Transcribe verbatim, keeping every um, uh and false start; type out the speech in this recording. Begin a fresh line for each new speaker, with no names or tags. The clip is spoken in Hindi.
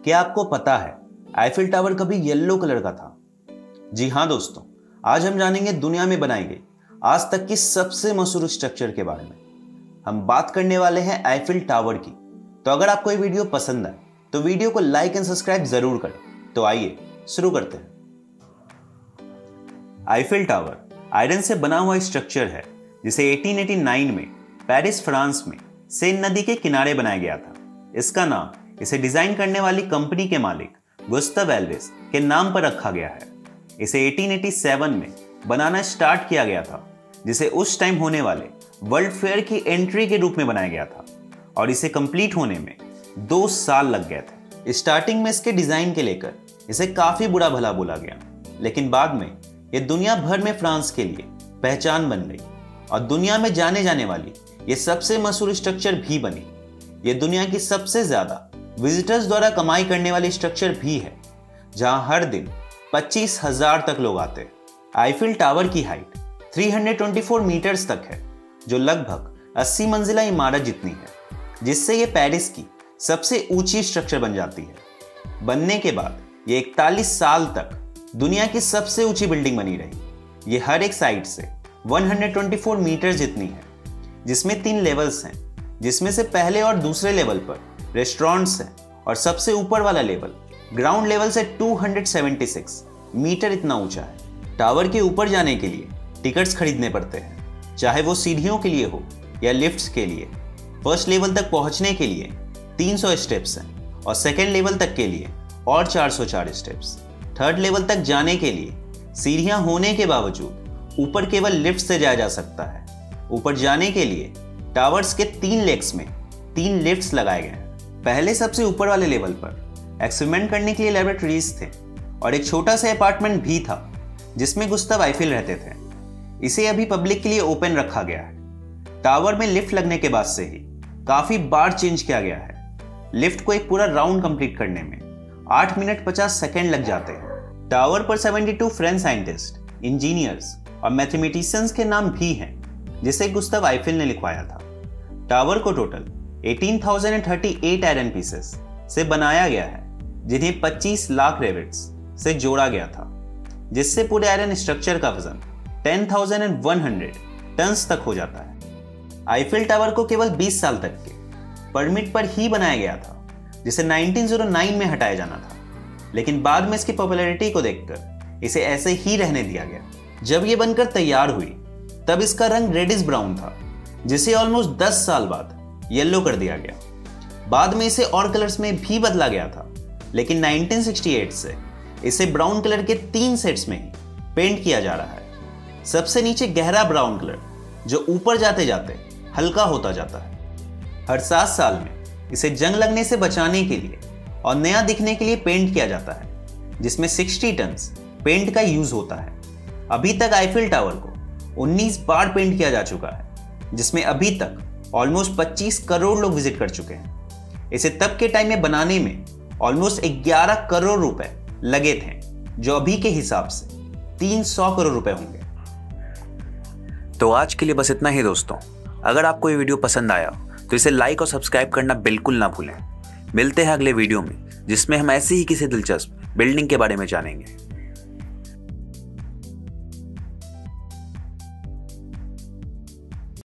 क्या आपको पता है आईफिल टावर कभी येलो कलर का था? जी हाँ दोस्तों, आज हम जानेंगे दुनिया में बनाई गई आज तक की सबसे मशहूर स्ट्रक्चर के बारे में। हम बात करने वाले हैं आईफिल टावर की। तो अगर आपको ये वीडियो पसंद आए तो वीडियो को लाइक एंड सब्सक्राइब जरूर करें। तो आइए शुरू करते हैं। आईफिल टावर आयरन से बना हुआ स्ट्रक्चर है जिसे अठारह सौ नवासी में पेरिस फ्रांस में सेन नदी के किनारे बनाया गया था। इसका नाम इसे डिजाइन करने वाली कंपनी के मालिक गुस्ताव एल्विस के नाम पर रखा गया है। इसे अठारह सौ सत्तासी में बनाना स्टार्ट किया गया था, जिसे उस टाइम होने वाले वर्ल्ड फेयर की एंट्री के रूप में बनाया गया था और इसे कंप्लीट होने में दो साल लग गए थे। स्टार्टिंग में इसके डिजाइन के लेकर इसे काफी बुरा भला बोला गया, लेकिन बाद में यह दुनिया भर में फ्रांस के लिए पहचान बन गई और दुनिया में जाने जाने वाली ये सबसे मशहूर स्ट्रक्चर भी बनी। ये दुनिया की सबसे ज्यादा विजिटर्स द्वारा कमाई करने वाली स्ट्रक्चर भी है, जहां हर दिन पच्चीस हजार तक लोग आते हैं। आईफिल टावर की हाइट तीन सौ चौबीस मीटर्स तक है, जो लगभग अस्सी मंजिला इमारत जितनी है, जिससे ये पेरिस की सबसे ऊंची स्ट्रक्चर बन जाती है। बनने के बाद ये इकतालीस साल तक दुनिया की सबसे ऊंची बिल्डिंग बनी रही। ये हर एक साइड से एक सौ चौबीस मीटर जितनी है, जिसमें तीन लेवल्स हैं, जिसमें से पहले और दूसरे लेवल पर रेस्टोरेंट्स हैं और सबसे ऊपर वाला लेवल ग्राउंड लेवल से दो सौ छिहत्तर मीटर इतना ऊंचा है। टावर के ऊपर जाने के लिए टिकट्स खरीदने पड़ते हैं, चाहे वो सीढ़ियों के लिए हो या लिफ्ट्स के लिए। फर्स्ट लेवल तक पहुंचने के लिए तीन सौ स्टेप्स हैं और सेकेंड लेवल तक के लिए और चार सौ चार स्टेप्स। थर्ड लेवल तक जाने के लिए सीढ़ियां होने के बावजूद ऊपर केवल लिफ्ट से जाया जा सकता है। ऊपर जाने के लिए टावर्स के तीन लेग्स में तीन लिफ्ट्स लगाए गए हैं। पहले सबसे ऊपर वाले लेवल पर एक्सपेरिमेंट करने के लिए लैबोरेटरीज थे और एक छोटा सा अपार्टमेंट भी था जिसमें गुस्ताव आईफिल रहते थे। इसे अभी पब्लिक के लिए ओपन रखा गया है। टावर में लिफ्ट लगने के बाद से ही काफी बार चेंज किया गया है। लिफ्ट को एक पूरा राउंड कंप्लीट करने में आठ मिनट पचास सेकेंड लग जाते हैं। टावर पर बहत्तर फ्रेंच साइंटिस्ट, इंजीनियर्स और मैथमेटिशियंस के नाम भी हैं, जिसे गुस्ताव आईफिल ने लिखवाया था। टावर को टोटल अठारह हज़ार अड़तीस आयरन पीसेस से बनाया गया है, जिन्हें पच्चीस लाख रेविट्स से जोड़ा गया था, जिससे पूरे आयरन स्ट्रक्चर का वजन दस हज़ार एक सौ टन्स तक हो जाता है। आईफिल टावर को केवल बीस साल तक के परमिट पर ही बनाया गया था, जिसे उन्नीस सौ नौ में हटाया जाना था, लेकिन बाद में इसकी पॉपुलैरिटी को देखकर इसे ऐसे ही रहने दिया गया। जब ये बनकर तैयार हुई तब इसका रंग रेडिश ब्राउन था, जिसे ऑलमोस्ट दस साल बाद येलो कर दिया गया। बाद में इसे और कलर्स में भी बदला गया था, लेकिन उन्नीस सौ अड़सठ से इसे ब्राउन कलर के तीन सेट्स में ही पेंट किया जा रहा है। सबसे नीचे गहरा ब्राउन कलर, जो ऊपर जाते जाते हल्का होता जाता है। हर सात साल में इसे जंग लगने से बचाने के लिए और नया दिखने के लिए पेंट किया जाता है, जिसमें साठ टन्स पेंट का यूज होता है। अभी तक आईफिल टावर को उन्नीस बार पेंट किया जा चुका है, जिसमें अभी तक ऑलमोस्ट पच्चीस करोड़ लोग विजिट कर चुके हैं। इसे तब के टाइम में बनाने में ऑलमोस्ट ग्यारह करोड़ रुपए लगे थे, जो अभी के हिसाब से तीन सौ करोड़ रुपए होंगे।
तो आज के लिए बस इतना ही दोस्तों। अगर आपको ये वीडियो पसंद आया तो इसे लाइक और सब्सक्राइब करना बिल्कुल ना भूलें। मिलते हैं अगले वीडियो में, जिसमें हम ऐसी ही किसी दिलचस्प बिल्डिंग के बारे में जानेंगे।